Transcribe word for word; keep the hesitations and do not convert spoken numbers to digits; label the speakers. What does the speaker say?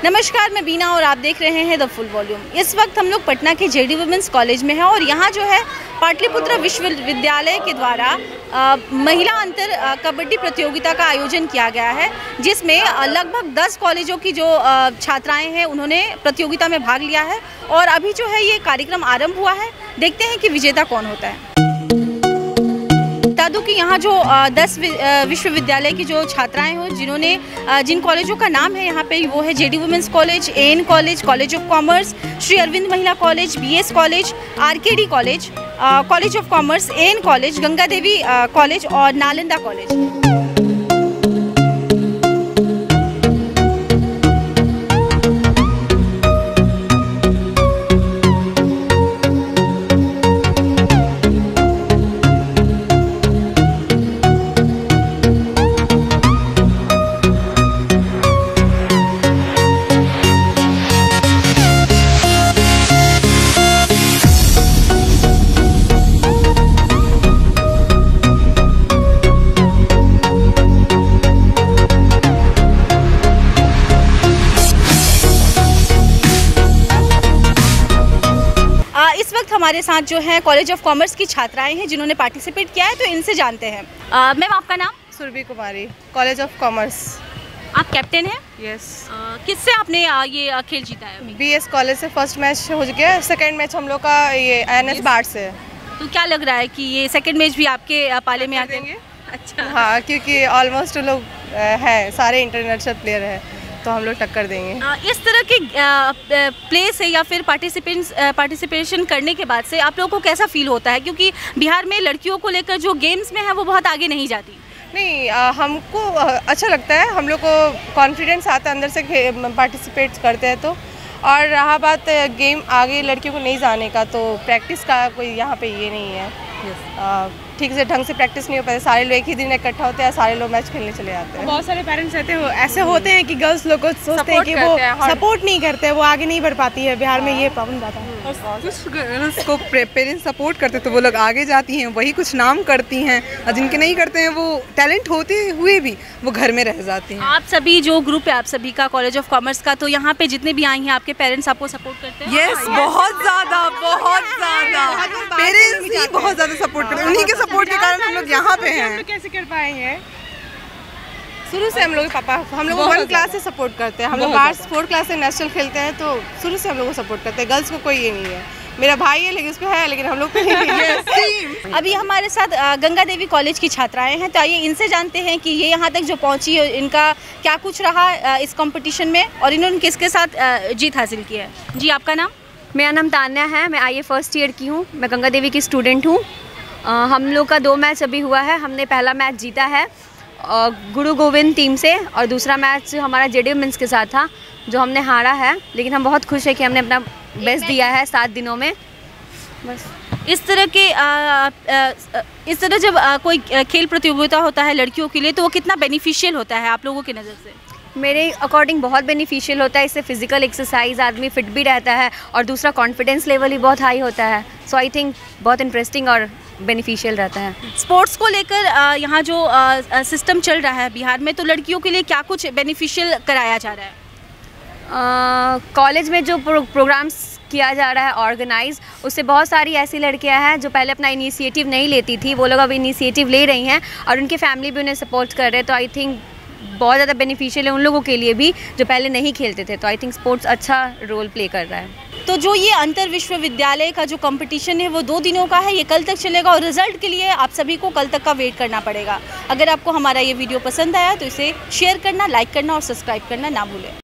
Speaker 1: नमस्कार, मैं बीना और आप देख रहे हैं द फुल वॉल्यूम। इस वक्त हम लोग पटना के जेडी वुमेंस कॉलेज में हैं और यहाँ जो है पाटलिपुत्र विश्वविद्यालय के द्वारा आ, महिला अंतर आ, कबड्डी प्रतियोगिता का आयोजन किया गया है, जिसमें लगभग दस कॉलेजों की जो आ, छात्राएं हैं उन्होंने प्रतियोगिता में भाग लिया है और अभी जो है ये कार्यक्रम आरंभ हुआ है। देखते हैं कि विजेता कौन होता है। बता दूं कि यहाँ जो दस विश्वविद्यालय की जो छात्राएं हो जिन्होंने जिन कॉलेजों का नाम है यहाँ पे वो है JD women's college, AN college, college of commerce, Shri Arvind Mahila college, BS college, RKD college, college of commerce, AN college, Ganga Devi college और नालंदा कॉलेज। इस वक्त हमारे साथ जो है कॉलेज ऑफ कॉमर्स की छात्राएं हैं जिन्होंने पार्टिसिपेट किया है, तो इनसे जानते हैं। मैम, आपका नाम?
Speaker 2: Surabhi Kumari, college of commerce.
Speaker 1: आप कैप्टन हैं?
Speaker 2: यस।
Speaker 1: किससे आपने आ, ये खेल जीता है?
Speaker 2: बीएस कॉलेज से फर्स्ट मैच हो गया, सेकंड मैच हम लोग का ये एएनएस बार्ट से।
Speaker 1: तो क्या लग रहा है कि ये सेकंड मैच भी आपके पाले में आ
Speaker 2: देंगे?
Speaker 1: अच्छा।
Speaker 2: हाँ, क्योंकि ऑलमोस्ट लोग है सारे इंटरनेशनल प्लेयर हैं, तो हम लोग टक्कर देंगे।
Speaker 1: इस तरह के प्ले से या फिर पार्टिसिपेंट्स पार्टिसिपेशन करने के बाद से आप लोगों को कैसा फील होता है, क्योंकि बिहार में लड़कियों को लेकर जो गेम्स में है वो बहुत आगे नहीं जाती?
Speaker 2: नहीं, आ, हमको अच्छा लगता है, हम लोग को कॉन्फिडेंस आता है अंदर से पार्टिसिपेट करते हैं तो। और रहा बात गेम आगे लड़कियों को नहीं जाने का, तो प्रैक्टिस का कोई यहाँ पे ये नहीं है। yes. ठीक से ढंग से प्रैक्टिस नहीं हो पाती, सारे लोग एक ही दिन इकट्ठा होते हैं, सारे लोग मैच खेलने चले जाते हैं।
Speaker 3: बहुत सारे पेरेंट्स ऐसे हो ऐसे होते हैं कि गर्ल्स लोग को सोचते हैं कि वो सपोर्ट नहीं करते, वो आगे नहीं बढ़ पाती है। बिहार में ये प्रॉब्लम ज़्यादा है।
Speaker 4: कुछ गर्ल्स को पेरेंट्स सपोर्ट करते तो वो लोग आगे जाती हैं, वही कुछ नाम करती हैं, और जिनके नहीं करते हैं वो टैलेंट होते हुए भी वो घर में रह जाती हैं।
Speaker 1: आप सभी जो ग्रुप है आप सभी का कॉलेज ऑफ कॉमर्स का, तो यहाँ पे जितने भी आई हैं आपके पेरेंट्स आपको सपोर्ट करते हैं?
Speaker 4: यस, बहुत ज़्यादा बहुत ज़्यादा पेरेंट्स ही बहुत ज़्यादा सपोर्ट करते हैं। उन्हीं के सपोर्ट के कारण हम लोग यहाँ पे हैं।
Speaker 3: कैसे कर पाएंगे?
Speaker 2: शुरू से हम लोग पापा हम लोग वन क्लास से सपोर्ट करते हैं। हम लोग बाहर फोर्थ क्लास से नेशनल खेलते हैं, तो शुरू से हम लोग को सपोर्ट करते हैं। गर्ल्स को कोई ये नहीं है। मेरा भाई है लेकिन उसको है, लेकिन हम लोग को नहीं है।
Speaker 1: अभी हमारे साथ गंगा देवी कॉलेज की छात्राएं हैं, तो आइए इनसे जानते हैं कि ये यहाँ तक जो पहुँची है इनका क्या कुछ रहा इस कंपटीशन में और इन्होंने किसके साथ जीत हासिल की है। जी, आपका नाम?
Speaker 5: मेरा नाम तान्या है, मैं आई ए फर्स्ट ईयर की हूँ, मैं गंगा देवी की स्टूडेंट हूँ। हम लोग का दो मैच अभी हुआ है। हमने पहला मैच जीता है गुरु गोविंद टीम से और दूसरा मैच हमारा जेडी वुमेंस के साथ था जो हमने हारा है, लेकिन हम बहुत खुश है कि हमने अपना बेस्ट दिया है सात दिनों में। बस
Speaker 1: इस तरह के आ, आ, इस तरह जब आ, कोई खेल प्रतियोगिता होता है लड़कियों के लिए, तो वो कितना बेनिफिशियल होता है आप लोगों की नज़र से?
Speaker 5: मेरे अकॉर्डिंग बहुत बेनिफिशियल होता है। इससे फिजिकल एक्सरसाइज, आदमी फिट भी रहता है और दूसरा कॉन्फिडेंस लेवल भी बहुत हाई होता है। सो आई थिंक बहुत इंटरेस्टिंग और बेनिफिशियल रहता है।
Speaker 1: स्पोर्ट्स को लेकर यहाँ जो सिस्टम चल रहा है बिहार में, तो लड़कियों के लिए क्या कुछ बेनिफिशियल कराया जा रहा है?
Speaker 5: कॉलेज में जो प्रो, प्रोग्राम्स किया जा रहा है ऑर्गेनाइज, उससे बहुत सारी ऐसी लड़कियां हैं जो पहले अपना इनिशिएटिव नहीं लेती थी, वो लोग अब इनिशिएटिव ले रही हैं और उनके फैमिली भी उन्हें सपोर्ट कर रहे हैं। तो आई थिंक बहुत ज़्यादा बेनिफिशियल है उन लोगों के लिए भी जो पहले नहीं खेलते थे। तो आई थिंक स्पोर्ट्स अच्छा रोल प्ले कर रहा है।
Speaker 1: तो जो ये अंतर विश्वविद्यालय का जो कंपटीशन है वो दो दिनों का है, ये कल तक चलेगा और रिजल्ट के लिए आप सभी को कल तक का वेट करना पड़ेगा। अगर आपको हमारा ये वीडियो पसंद आया तो इसे शेयर करना, लाइक करना और सब्सक्राइब करना ना भूलें।